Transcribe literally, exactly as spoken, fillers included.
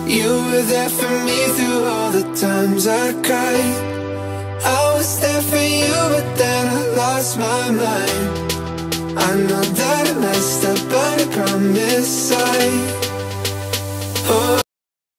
You were there for me through all the times I cried. I was there for you, but then I lost my mind. I know that I messed up, but I promise I